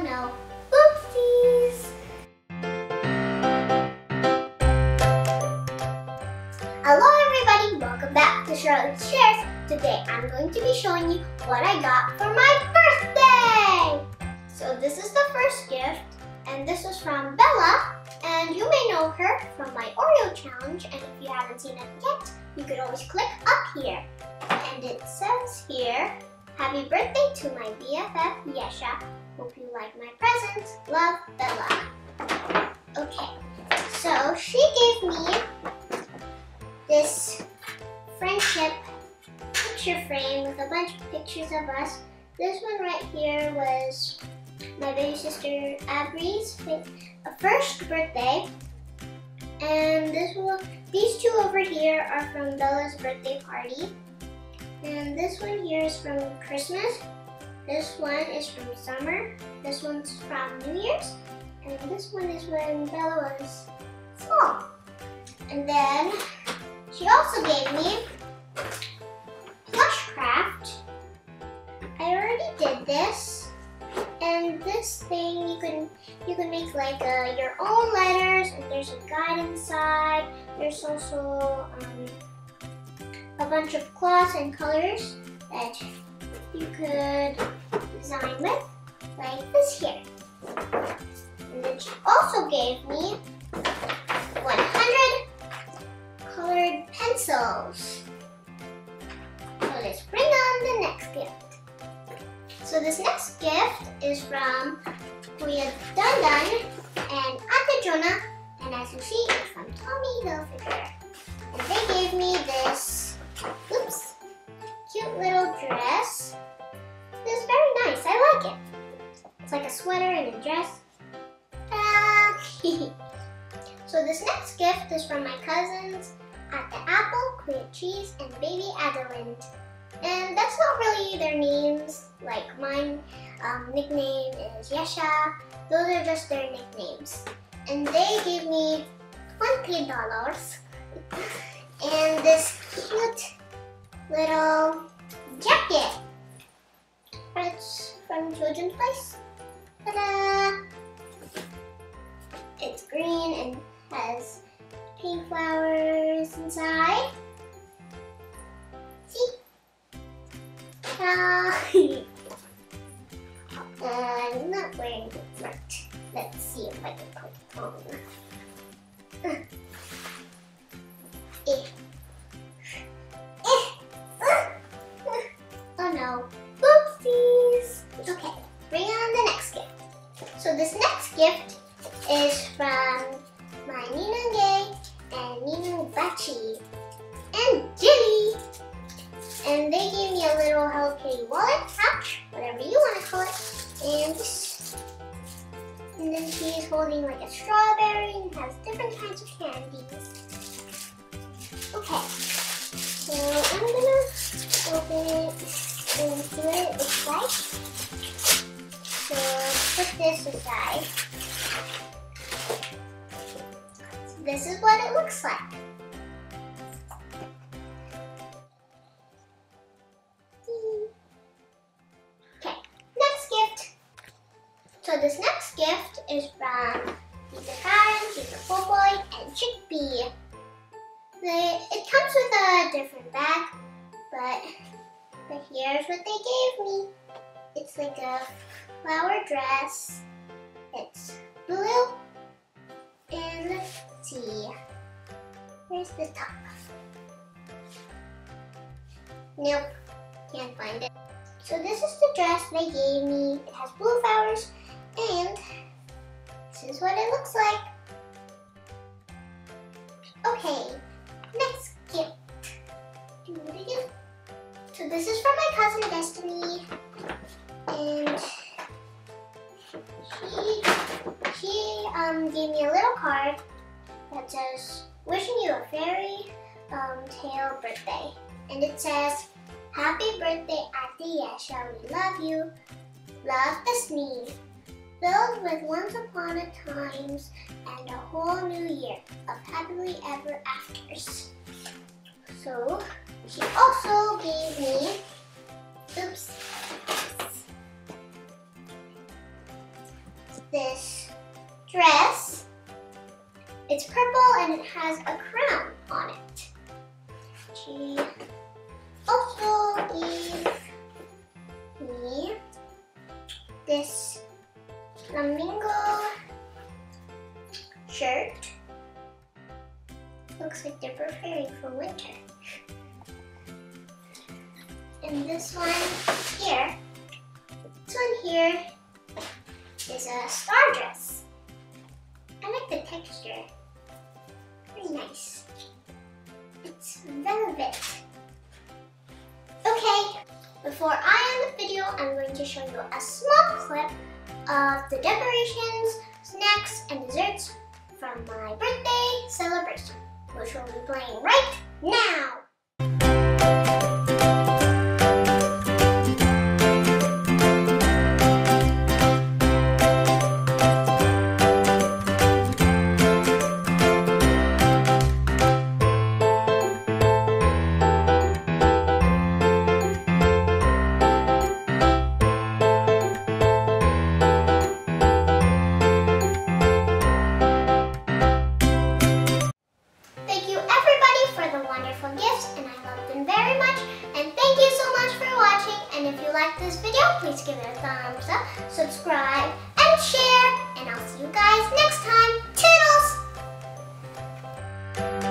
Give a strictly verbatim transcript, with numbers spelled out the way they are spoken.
no, oopsies! Hello everybody, welcome back to Charlotte Shares. Today I'm going to be showing you what I got for my birthday! So this is the first gift, and this is from Bella, and you may know her from my Oreo challenge, and if you haven't seen it yet, you could always click up here. And it says here, happy birthday to my B F F, Yesha. Hope you like my present. Love, Bella. Okay, so she gave me this friendship picture frame with a bunch of pictures of us. This one right here was my baby sister Abby's first birthday. And this one, these two over here are from Bella's birthday party. And this one here is from Christmas. This one is from summer. This one's from New Year's. And this one is when Bella was small. And then she also gave me Plushcraft. I already did this. And this thing you can you can make like uh, your own letters, and there's a guide inside. There's also um, a bunch of cloths and colors that you could design with, like this here. And then she also gave me one hundred colored pencils. So let's bring on the next gift. So this next gift is from Kuya Dun Dun and Ate Jonah, and as you see, it's from Tommy Hilfiger. And they gave me this, oops, cute little dress. It's very nice, I like it. It's like a sweater and a dress. Ah. So this next gift is from my cousins at the Apple, Kuya Cheese, and Baby Adeline. And that's not really their names. Like mine um, nickname is Yesha. Those are just their nicknames. And they gave me twenty dollars and this cute little jacket. It's from Children's Place. Ta-da! It's green and has pink flowers inside. See? Ta-da! I'm not wearing the front. Let's see if I can put it on. Uh. Eh. Eh. Uh. Uh. Oh no. Oopsies. Okay, bring on the next gift. So this next gift is from my Ninang Gay and Ninang Bachi and Jilly. And they gave me a little Hello Kitty wallet, pouch, whatever you want to call it. And this. And then she's holding like a strawberry and has different kinds of candies. Okay. So I'm gonna open it and see what it looks like. So put this aside. So this is what it looks like. So this next gift is from Tita Karen, Tita Popoy, and Chickpea. They, it comes with a different bag, but, but here's what they gave me. It's like a flower dress. It's blue, and let's see, where's the top? Nope, can't find it. So this is the dress they gave me. It has blue flowers. And this is what it looks like. Okay, next gift. So this is from my cousin Destiny, and she she um gave me a little card that says, "Wishing you a fairy um tale birthday," and it says, "Happy birthday, Ate Yesha. We love you. Love, Destiny. Filled with once upon a times and a whole new year of happily ever afters." So she also gave me, oops, this dress. It's purple and it has a crown on it. She also gave me this flamingo shirt. Looks like they're preparing for winter. And this one here, this one here is a star dress. I like the texture. Very nice. It's velvet. Okay, before I end the video, I'm going to show you a small clip of the decorations, snacks, and desserts from my birthday celebration, which we'll be playing right now. Gifts, and I love them very much, and thank you so much for watching. And if you like this video, please give it a thumbs up, subscribe, and share, and I'll see you guys next time. Toodles!